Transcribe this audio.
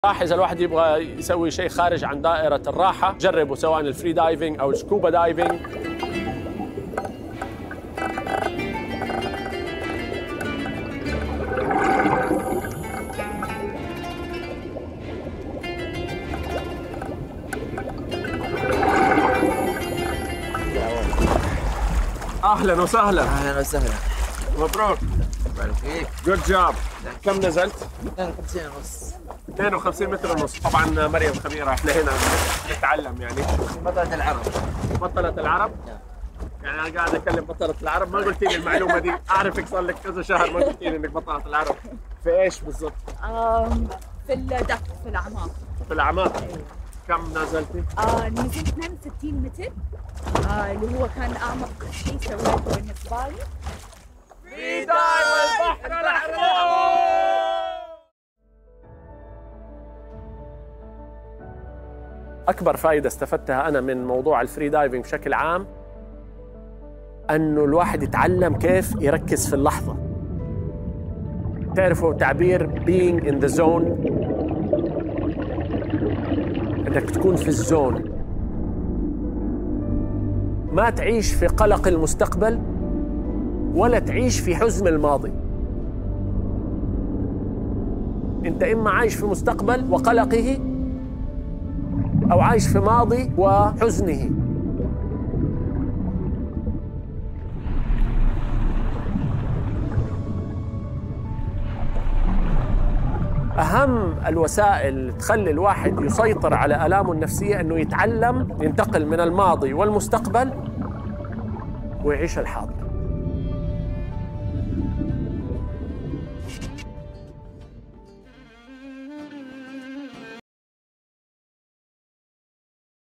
راح إذا الواحد يبغى يسوي شيء خارج عن دائرة الراحة جربوا سواء الفري دايفنج أو السكوبا دايفنج. أهلا وسهلا. أهلا وسهلا. مبروك. بارك فيك. جود جاب. كم نزلت؟ 52 ونص. 52 متر ونص. طبعا مريم خبيرة، احنا هنا نتعلم يعني. بطلة العرب. بطلة العرب؟ يعني أنا قاعد أكلم بطلة العرب، ما قلتي لي المعلومة دي، أعرفك صار لك كذا شهر ما قلتي لي إنك بطلة العرب. في إيش بالضبط؟ في الدق في الأعماق. في الأعماق؟ كم نزلتي؟ نزلت 62 متر اللي هو كان أعمق شيء سويته بالنسبة لي. في دايم البحر الأحمر. أكبر فائدة استفدتها أنا من موضوع الفري دايفنج بشكل عام أنه الواحد يتعلم كيف يركز في اللحظة. تعرفوا تعبير being in the zone، إنك تكون في الزون، ما تعيش في قلق المستقبل ولا تعيش في حزن الماضي. أنت إما عايش في مستقبل وقلقه أو عايش في ماضي وحزنه. أهم الوسائل اللي تخلي الواحد يسيطر على آلامه النفسية إنه يتعلم ينتقل من الماضي والمستقبل ويعيش الحاضر.